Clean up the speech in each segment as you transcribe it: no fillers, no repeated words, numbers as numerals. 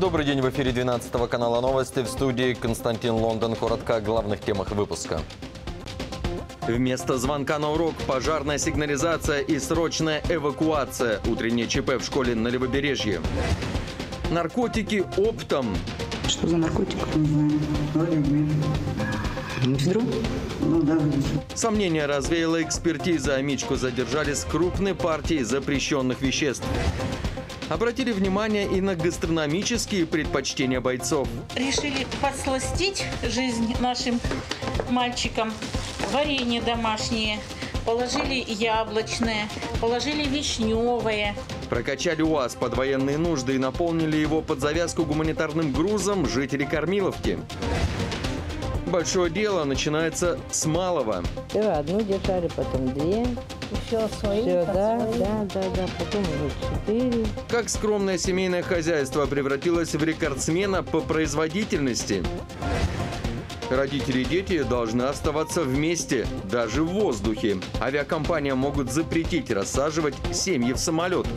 Добрый день, в эфире 12 канала новости, в студии Константин Лондон. Коротко о главных темах выпуска. Вместо звонка на урок пожарная сигнализация и срочная эвакуация. Утреннее ЧП в школе на Левобережье. Наркотики оптом. Что за наркотик? Мефедрон? Ну да. Сомнения развеяла экспертиза. Мичку задержали с крупной партией запрещенных веществ. Обратили внимание и на гастрономические предпочтения бойцов. Решили подсластить жизнь нашим мальчикам. Варенье домашнее, положили яблочное, положили вишневое. Прокачали УАЗ под военные нужды и наполнили его под завязку гуманитарным грузом жители Кормиловки. Большое дело начинается с малого. Сперва одну держали, потом две. Еще свои. Все, да, потом уже 4. Как скромное семейное хозяйство превратилось в рекордсмена по производительности. Родители и дети должны оставаться вместе, даже в воздухе. Авиакомпаниям могут запретить рассаживать семьи в самолетах.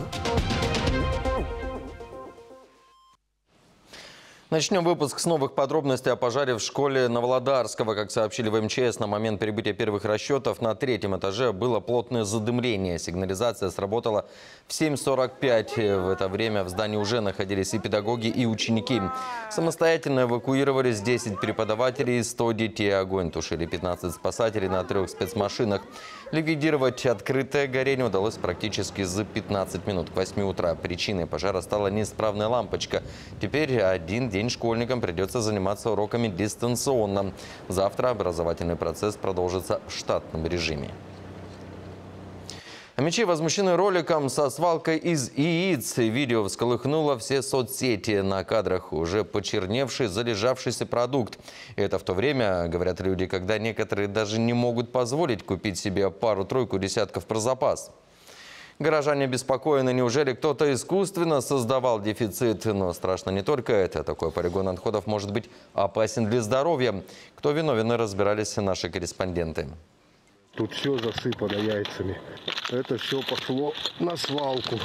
Начнем выпуск с новых подробностей о пожаре в школе Новолодарского. Как сообщили в МЧС, на момент прибытия первых расчетов на 3-м этаже было плотное задымление. Сигнализация сработала в 7:45. В это время в здании уже находились и педагоги, и ученики. Самостоятельно эвакуировались 10 преподавателей и 100 детей. Огонь тушили 15 спасателей на 3 спецмашинах. Ликвидировать открытое горение удалось практически за 15 минут. К 8 утра причиной пожара стала неисправная лампочка. Теперь один день школьникам придется заниматься уроками дистанционно. Завтра образовательный процесс продолжится в штатном режиме. Омичи возмущены роликом со свалкой из яиц. Видео всколыхнуло все соцсети. На кадрах уже почерневший, залежавшийся продукт. Это в то время, говорят люди, когда некоторые даже не могут позволить купить себе пару-тройку десятков про запас. Горожане обеспокоены, неужели кто-то искусственно создавал дефицит? Но страшно не только это. Такой полигон отходов может быть опасен для здоровья. Кто виновен, разбирались наши корреспонденты. Тут все засыпано яйцами. Это все пошло на свалку.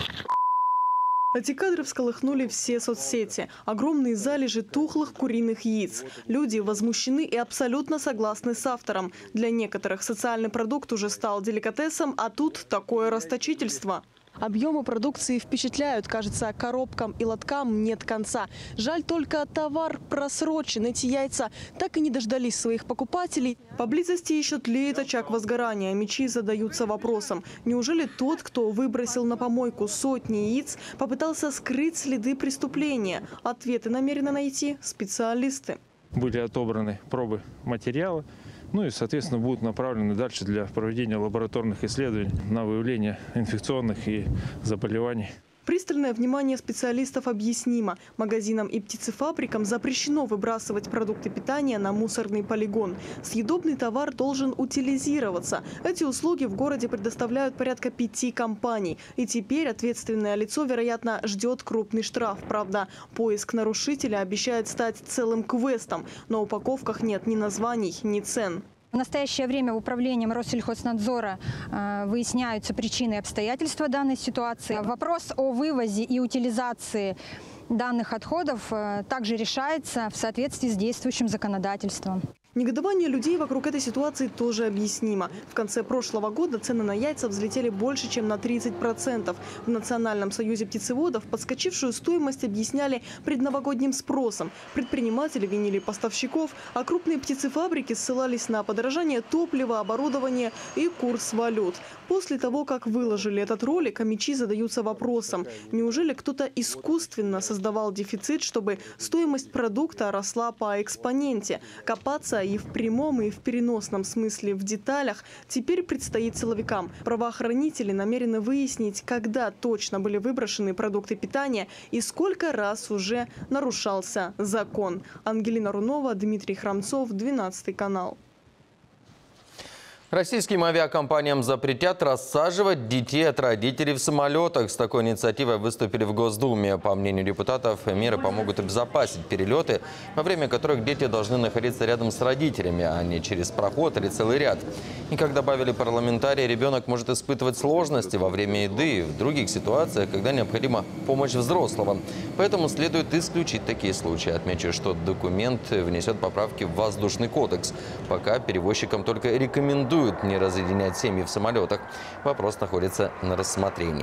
Эти кадры всколыхнули все соцсети. Огромные залежи тухлых куриных яиц. Люди возмущены и абсолютно согласны с автором. Для некоторых социальный продукт уже стал деликатесом, а тут такое расточительство. Объемы продукции впечатляют. Кажется, коробкам и лоткам нет конца. Жаль, только товар просрочен. Эти яйца так и не дождались своих покупателей. Поблизости еще тлеет очаг возгорания. Омичи задаются вопросом. Неужели тот, кто выбросил на помойку сотни яиц, попытался скрыть следы преступления? Ответы намерены найти специалисты. Были отобраны пробы материала. Ну и, соответственно, будут направлены дальше для проведения лабораторных исследований на выявление инфекционных и заболеваний. Пристальное внимание специалистов объяснимо. Магазинам и птицефабрикам запрещено выбрасывать продукты питания на мусорный полигон. Съедобный товар должен утилизироваться. Эти услуги в городе предоставляют порядка 5 компаний. И теперь ответственное лицо, вероятно, ждет крупный штраф. Правда, поиск нарушителя обещает стать целым квестом. На упаковках нет ни названий, ни цен. В настоящее время управлением Россельхознадзора выясняются причины и обстоятельства данной ситуации. Вопрос о вывозе и утилизации данных отходов также решается в соответствии с действующим законодательством. Негодование людей вокруг этой ситуации тоже объяснимо. В конце прошлого года цены на яйца взлетели больше, чем на 30%. В Национальном союзе птицеводов подскочившую стоимость объясняли предновогодним спросом. Предприниматели винили поставщиков, а крупные птицефабрики ссылались на подорожание топлива, оборудования и курс валют. После того, как выложили этот ролик, омичи задаются вопросом: неужели кто-то искусственно создавал дефицит, чтобы стоимость продукта росла по экспоненте? Копаться и в прямом, и в переносном смысле в деталях теперь предстоит силовикам. Правоохранители намерены выяснить, когда точно были выброшены продукты питания и сколько раз уже нарушался закон. Ангелина Рунова, Дмитрий Храмцов, 12 канал. Российским авиакомпаниям запретят рассаживать детей от родителей в самолетах. С такой инициативой выступили в Госдуме. По мнению депутатов, меры помогут обезопасить перелеты, во время которых дети должны находиться рядом с родителями, а не через проход или целый ряд. И как добавили парламентарии, ребенок может испытывать сложности во время еды и в других ситуациях, когда необходима помощь взрослого. Поэтому следует исключить такие случаи. Отмечу, что документ внесет поправки в Воздушный кодекс. Пока перевозчикам только рекомендуют не разъединять семьи в самолетах. Вопрос находится на рассмотрении.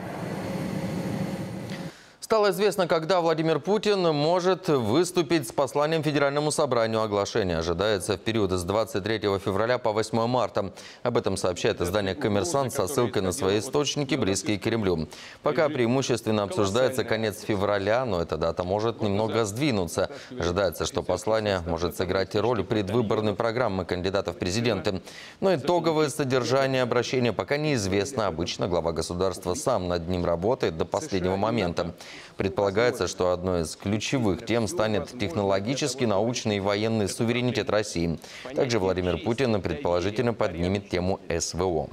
Стало известно, когда Владимир Путин может выступить с посланием Федеральному собранию. Оглашение ожидается в период с 23 февраля по 8 марта. Об этом сообщает издание «Коммерсант» со ссылкой на свои источники, близкие к Кремлю. Пока преимущественно обсуждается конец февраля, но эта дата может немного сдвинуться. Ожидается, что послание может сыграть роль предвыборной программы кандидатов в президенты. Но итоговое содержание обращения пока неизвестно. Обычно глава государства сам над ним работает до последнего момента. Предполагается, что одной из ключевых тем станет технологический, научный и военный суверенитет России. Также Владимир Путин предположительно поднимет тему СВО.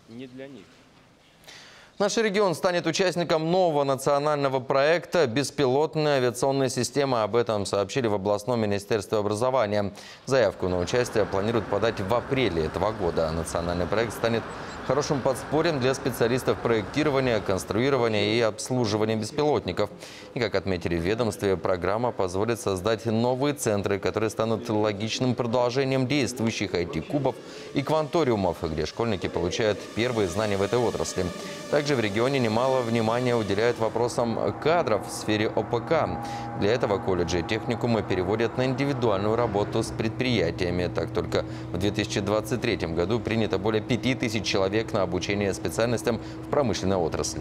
Наш регион станет участником нового национального проекта «Беспилотная авиационная система». Об этом сообщили в областном министерстве образования. Заявку на участие планируют подать в апреле этого года. Национальный проект станет хорошим подспорьем для специалистов проектирования, конструирования и обслуживания беспилотников. И, как отметили в ведомстве, программа позволит создать новые центры, которые станут логичным продолжением действующих IT-кубов и кванториумов, где школьники получают первые знания в этой отрасли. Также в регионе немало внимания уделяют вопросам кадров в сфере ОПК. Для этого колледжи и техникумы переводят на индивидуальную работу с предприятиями. Так, только в 2023 году принято более 5000 человек на обучение специальностям в промышленной отрасли.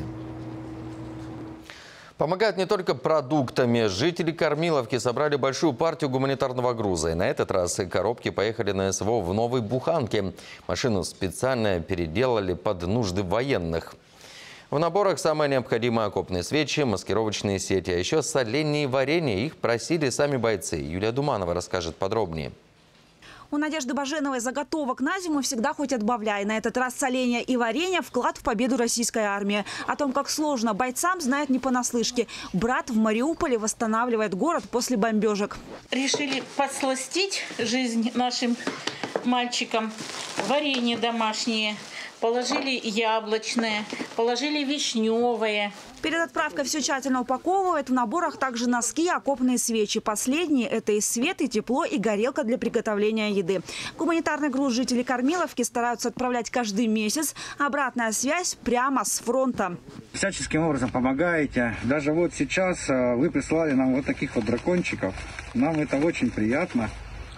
Помогают не только продуктами. Жители Кормиловки собрали большую партию гуманитарного груза. И на этот раз коробки поехали на СВО в Новой Буханке. Машину специально переделали под нужды военных. В наборах самое необходимое: окопные свечи, маскировочные сети, а еще соленья и варенье. Их просили сами бойцы. Юлия Думанова расскажет подробнее. У Надежды Баженовой заготовок на зиму всегда хоть отбавляй. На этот раз соленья и варенье – вклад в победу российской армии. О том, как сложно бойцам, знает не понаслышке. Брат в Мариуполе восстанавливает город после бомбежек. Решили подсластить жизнь нашим мальчикам. Варенье домашнее, положили яблочное, положили вишневое. Перед отправкой все тщательно упаковывают. В наборах также носки, окопные свечи. Последние – это и свет, и тепло, и горелка для приготовления еды. Гуманитарный груз жителей Кормиловки стараются отправлять каждый месяц. Обратная связь прямо с фронта. Всяческим образом помогаете. Даже вот сейчас вы прислали нам вот таких вот дракончиков. Нам это очень приятно.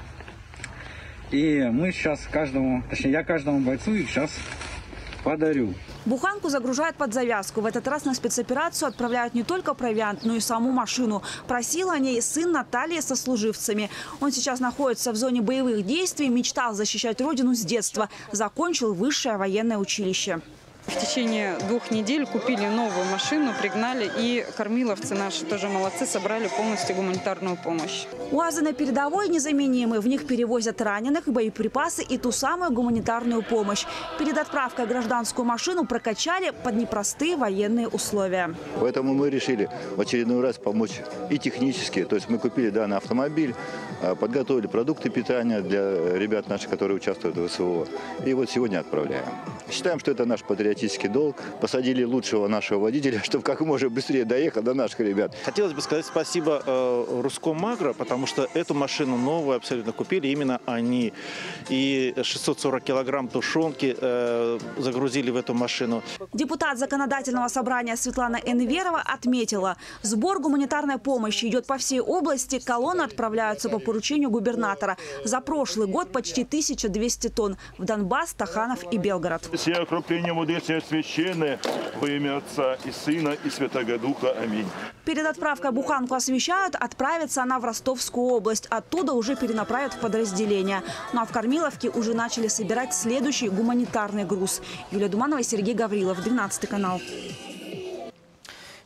И мы сейчас я каждому бойцу их сейчас подарю. Буханку загружают под завязку. В этот раз на спецоперацию отправляют не только провиант, но и саму машину. Просил о ней сын Натальи со служивцами. Он сейчас находится в зоне боевых действий, мечтал защищать родину с детства. Закончил высшее военное училище. В течение 2 недель купили новую машину, пригнали, и кормиловцы наши тоже молодцы, собрали полностью гуманитарную помощь. УАЗы на передовой незаменимы. В них перевозят раненых, боеприпасы и ту самую гуманитарную помощь. Перед отправкой гражданскую машину прокачали под непростые военные условия. Поэтому мы решили в очередной раз помочь и технически. То есть мы купили данный автомобиль, подготовили продукты питания для ребят наших, которые участвуют в СВО. И вот сегодня отправляем. Считаем, что это наш патриотический долг. Посадили лучшего нашего водителя, чтобы как можно быстрее доехал до наших ребят. Хотелось бы сказать спасибо Роскомагро, потому что эту машину новую абсолютно купили именно они. И 640 килограмм тушенки загрузили в эту машину. Депутат Законодательного собрания Светлана Энверова отметила, сбор гуманитарной помощи идет по всей области. Колонны отправляются по поручению губернатора. За прошлый год почти 1200 тонн в Донбасс, Таханов и Белгород. Все окропления воды священные во имя Отца и Сына и Святого Духа. Аминь. Перед отправкой буханку освещают, отправится она в Ростовскую область. Оттуда уже перенаправят в подразделения. Ну а в Кормиловке уже начали собирать следующий гуманитарный груз. Юлия Думанова, Сергей Гаврилов, 12 канал.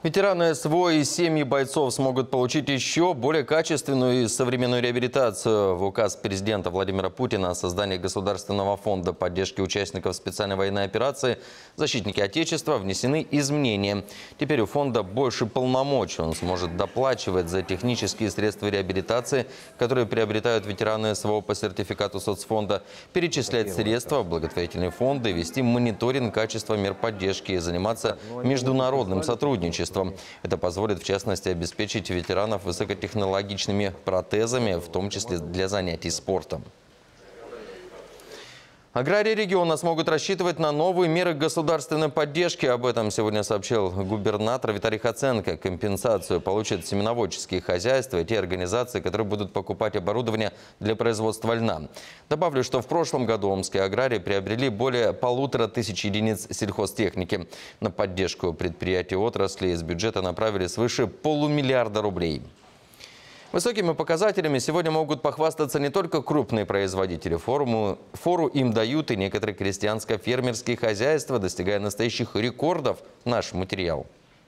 Ветераны СВО и семьи бойцов смогут получить еще более качественную и современную реабилитацию. В указ президента Владимира Путина о создании Государственного фонда поддержки участников специальной военной операции «Защитники Отечества» внесены изменения. Теперь у фонда больше полномочий. Он сможет доплачивать за технические средства реабилитации, которые приобретают ветераны СВО по сертификату соцфонда, перечислять средства в благотворительные фонды, вести мониторинг качества мер поддержки и заниматься международным сотрудничеством. Это позволит, в частности, обеспечить ветеранов высокотехнологичными протезами, в том числе для занятий спортом. Аграрии региона смогут рассчитывать на новые меры государственной поддержки. Об этом сегодня сообщил губернатор Виталий Хоценко. Компенсацию получат семеноводческие хозяйства и те организации, которые будут покупать оборудование для производства льна. Добавлю, что в прошлом году омские аграрии приобрели более 1500 единиц сельхозтехники. На поддержку предприятий отрасли из бюджета направили свыше $500 миллиарда рублей. Высокими показателями сегодня могут похвастаться не только крупные производители. Фору им дают и некоторые крестьянско-фермерские хозяйства, достигая настоящих рекордов. Наш материал.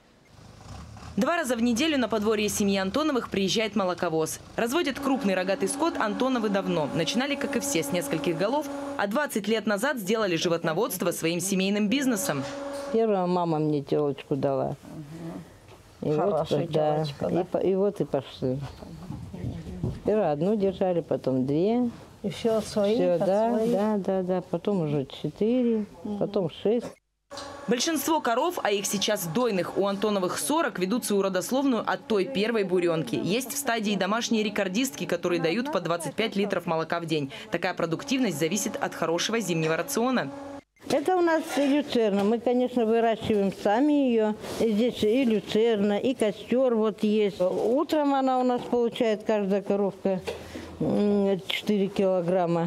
2 раза в неделю на подворье семьи Антоновых приезжает молоковоз. Разводят крупный рогатый скот Антоновы давно. Начинали, как и все, с нескольких голов, а 20 лет назад сделали животноводство своим семейным бизнесом. Первая мама мне телочку дала. И Хорошая вот, да, и вот и пошли. Сперва одну держали, потом 2. И все от своих, все, от да, своих. да. Потом уже 4, потом 6. Большинство коров, а их сейчас дойных у Антоновых 40, ведут свою родословную от той первой буренки. Есть в стадии домашние рекордистки, которые дают по 25 литров молока в день. Такая продуктивность зависит от хорошего зимнего рациона. Это у нас люцерна. Мы, конечно, выращиваем сами ее. Здесь и люцерна, и костер вот есть. Утром она у нас получает, каждая коровка, 4 килограмма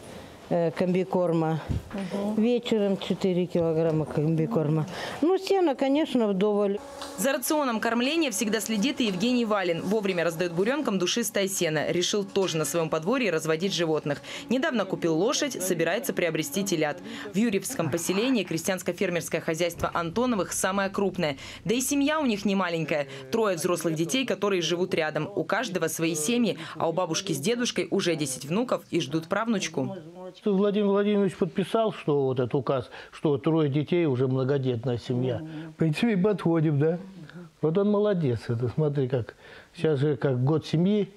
комбикорма. Вечером 4 килограмма комбикорма. Ну, сено, конечно, вдоволь. За рационом кормления всегда следит и Евгений Валин. Вовремя раздает буренкам душистое сено. Решил тоже на своем подворье разводить животных. Недавно купил лошадь, собирается приобрести телят. В Юрьевском поселении крестьянско-фермерское хозяйство Антоновых самое крупное. Да и семья у них не маленькая. 3 взрослых детей, которые живут рядом. У каждого свои семьи, а у бабушки с дедушкой уже 10 внуков и ждут правнучку. Владимир Владимирович подписал, что вот этот указ, что 3 детей уже многодетная семья. В принципе, подходим, да? Вот он молодец. Это смотри, как сейчас же как год семьи.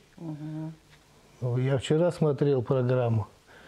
Я вчера смотрел программу.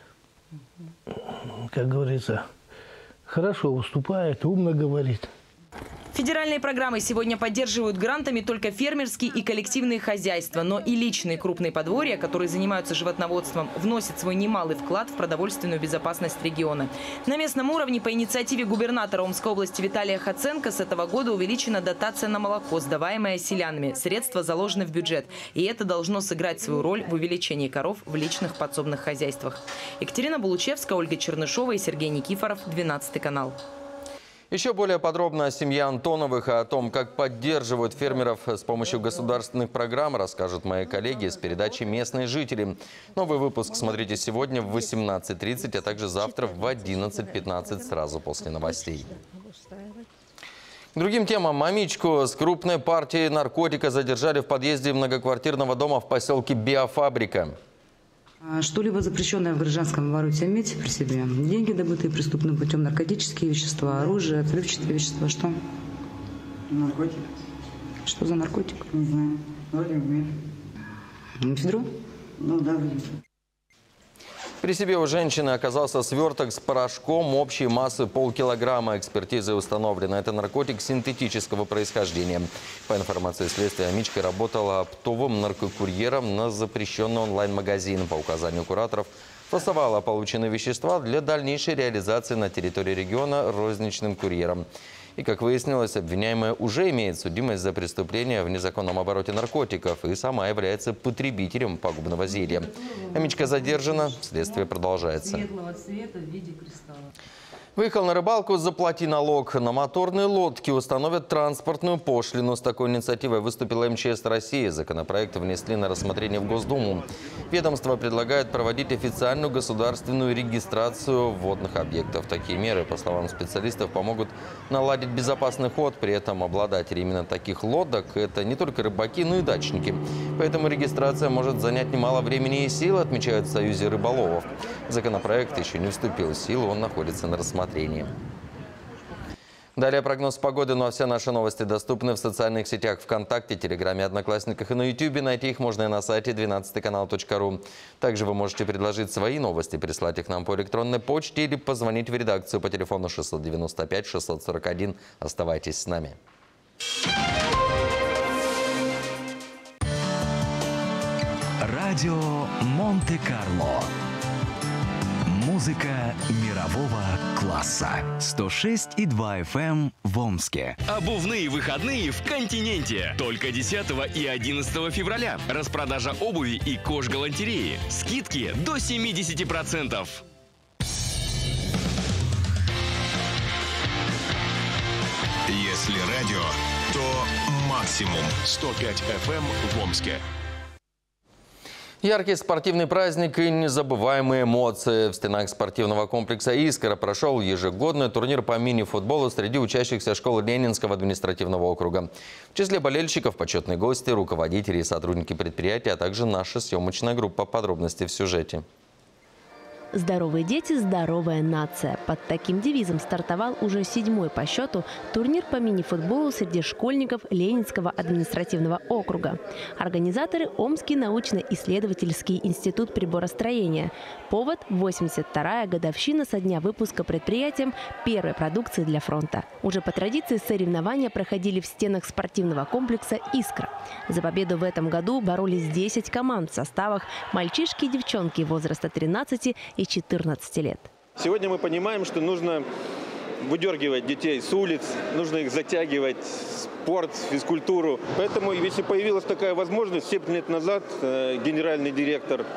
Как говорится, хорошо выступает, умно говорит. Федеральные программы сегодня поддерживают грантами только фермерские и коллективные хозяйства, но и личные крупные подворья, которые занимаются животноводством, вносят свой немалый вклад в продовольственную безопасность региона. На местном уровне по инициативе губернатора Омской области Виталия Хоценко с этого года увеличена дотация на молоко, сдаваемая селянами. Средства заложены в бюджет, и это должно сыграть свою роль в увеличении коров в личных подсобных хозяйствах. Екатерина Булучевская, Ольга Чернышова и Сергей Никифоров, 12 канал. Еще более подробно о семье Антоновых и о том, как поддерживают фермеров с помощью государственных программ, расскажут мои коллеги с передачи «Местные жители». Новый выпуск смотрите сегодня в 18:30, а также завтра в 11:15, сразу после новостей. К другим темам. Амичку с крупной партией наркотика задержали в подъезде многоквартирного дома в поселке Биофабрика. Что-либо запрещенное в гражданском обороте иметь при себе? Деньги, добытые преступным путем, наркотические вещества, оружие, взрывчатые вещества. Что? Наркотик. Что за наркотик? Не знаю. Вроде бы. Мефедрон? Ну да, вроде. При себе у женщины оказался сверток с порошком общей массы полкилограмма. Экспертизой установлено. Это наркотик синтетического происхождения. По информации следствия, Амичка работала оптовым наркокурьером на запрещенный онлайн-магазин. По указанию кураторов фасовала полученные вещества для дальнейшей реализации на территории региона розничным курьером. И, как выяснилось, обвиняемая уже имеет судимость за преступление в незаконном обороте наркотиков и сама является потребителем пагубного зелья. Амичка задержана, следствие продолжается. Выехал на рыбалку, заплати налог. На моторные лодки установят транспортную пошлину. С такой инициативой выступила МЧС России. Законопроект внесли на рассмотрение в Госдуму. Ведомство предлагает проводить официальную государственную регистрацию водных объектов. Такие меры, по словам специалистов, помогут наладить безопасный ход. При этом обладатели именно таких лодок – это не только рыбаки, но и дачники. Поэтому регистрация может занять немало времени и сил, отмечают в Союзе рыболовов. Законопроект еще не вступил в силу, он находится на рассмотрении. Далее прогноз погоды, ну а все наши новости доступны в социальных сетях ВКонтакте, Телеграме, Одноклассниках и на Ютубе. Найти их можно и на сайте 12kanal.ru. Также вы можете предложить свои новости, прислать их нам по электронной почте или позвонить в редакцию по телефону 695 641. Оставайтесь с нами. Радио Монте-Карло. Музыка мирового класса. 106,2 FM в Омске. Обувные выходные в континенте. Только 10 и 11 февраля. Распродажа обуви и кожгалантереи. Скидки до 70%. Если радио, то максимум 105 FM в Омске. Яркий спортивный праздник и незабываемые эмоции. В стенах спортивного комплекса «Искра» прошел ежегодный турнир по мини-футболу среди учащихся школы Ленинского административного округа. В числе болельщиков почетные гости, руководители и сотрудники предприятия, а также наша съемочная группа. Подробности в сюжете. «Здоровые дети – здоровая нация». Под таким девизом стартовал уже 7-й по счету турнир по мини-футболу среди школьников Ленинского административного округа. Организаторы – Омский научно-исследовательский институт приборостроения. Повод – 82-я годовщина со дня выпуска предприятием первой продукции для фронта. Уже по традиции соревнования проходили в стенах спортивного комплекса «Искра». За победу в этом году боролись 10 команд в составах мальчишки и девчонки возраста 13 и 14 лет. Сегодня мы понимаем, что нужно выдергивать детей с улиц, нужно их затягивать в спорт, физкультуру. Поэтому, если появилась такая возможность, 7 лет назад генеральный директор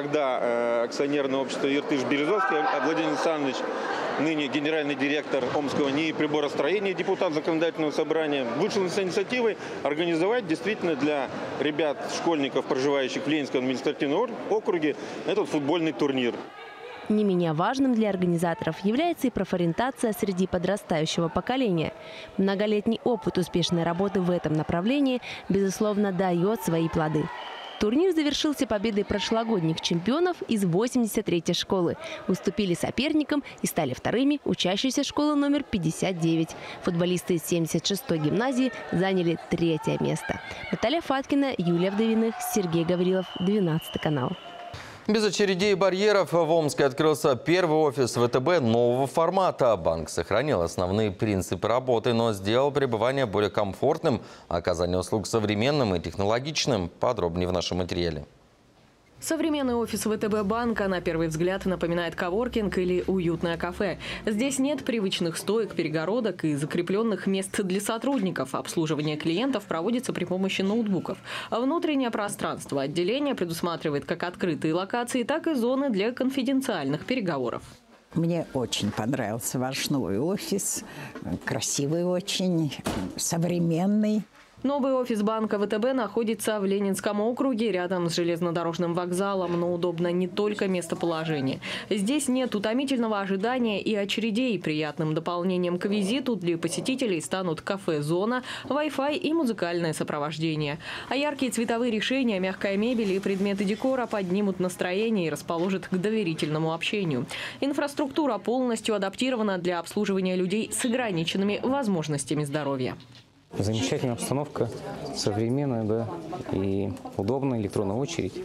тогда акционерного общества «Иртыш-Березовский» Владимир Александрович, ныне генеральный директор Омского НИИ приборостроения, депутат законодательного собрания, вышел с инициативой организовать действительно для ребят, школьников, проживающих в Ленинском административном округе, этот футбольный турнир. Не менее важным для организаторов является и профориентация среди подрастающего поколения. Многолетний опыт успешной работы в этом направлении, безусловно, дает свои плоды. Турнир завершился победой прошлогодних чемпионов из 83-й школы. Уступили соперникам и стали вторыми учащиеся школы номер 59. Футболисты из 76-й гимназии заняли 3-е место. Наталья Фаткина, Юлия Вдовиных, Сергей Гаврилов, 12 канал. Без очередей и барьеров в Омске открылся первый офис ВТБ нового формата. Банк сохранил основные принципы работы, но сделал пребывание более комфортным, а оказание услуг современным и технологичным. Подробнее в нашем материале. Современный офис ВТБ банка на первый взгляд напоминает коворкинг или уютное кафе. Здесь нет привычных стоек, перегородок и закрепленных мест для сотрудников. Обслуживание клиентов проводится при помощи ноутбуков. Внутреннее пространство отделения предусматривает как открытые локации, так и зоны для конфиденциальных переговоров. Мне очень понравился ваш новый офис. Красивый очень, современный. Новый офис банка ВТБ находится в Ленинском округе, рядом с железнодорожным вокзалом, но удобно не только местоположение. Здесь нет утомительного ожидания и очередей. Приятным дополнением к визиту для посетителей станут кафе-зона, Wi-Fi и музыкальное сопровождение. А яркие цветовые решения, мягкая мебель и предметы декора поднимут настроение и расположат к доверительному общению. Инфраструктура полностью адаптирована для обслуживания людей с ограниченными возможностями здоровья. Замечательная обстановка, современная, да, и удобная электронная очередь.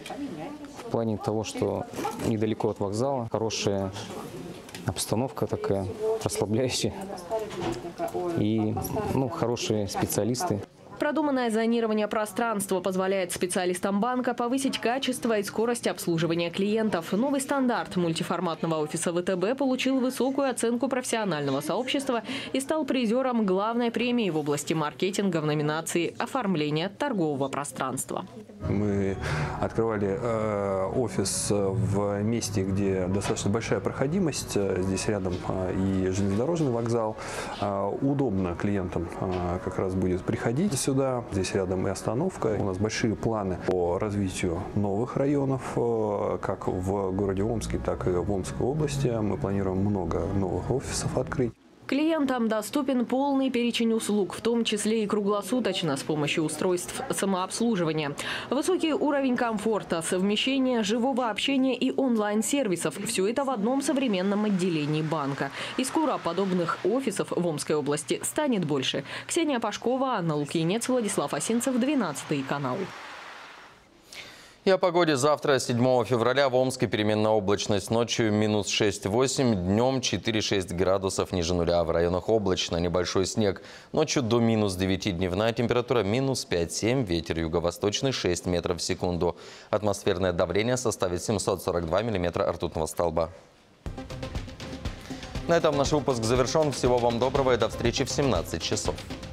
В плане того, что недалеко от вокзала, хорошая обстановка такая, расслабляющая. И хорошие специалисты. Продуманное зонирование пространства позволяет специалистам банка повысить качество и скорость обслуживания клиентов. Новый стандарт мультиформатного офиса ВТБ получил высокую оценку профессионального сообщества и стал призером главной премии в области маркетинга в номинации «Оформление торгового пространства». Мы открывали офис в месте, где достаточно большая проходимость. Здесь рядом и железнодорожный вокзал. Удобно клиентам как раз будет приходить сюда. Здесь рядом и остановка. У нас большие планы по развитию новых районов, как в городе Омске, так и в Омской области. Мы планируем много новых офисов открыть. Клиентам доступен полный перечень услуг, в том числе и круглосуточно с помощью устройств самообслуживания. Высокий уровень комфорта, совмещение живого общения и онлайн-сервисов – все это в одном современном отделении банка. И скоро подобных офисов в Омской области станет больше. Ксения Пашкова, Анна Лукьянец, Владислав Осинцев, 12 канал. И о погоде. Завтра, 7 февраля, в Омске переменная облачность. Ночью минус 6-8, днем 4-6 градусов ниже нуля. В районах облачно, небольшой снег. Ночью до минус 9, дневная температура минус 5-7, ветер юго-восточный 6 метров в секунду. Атмосферное давление составит 742 миллиметра ртутного столба. На этом наш выпуск завершен. Всего вам доброго и до встречи в 17 часов.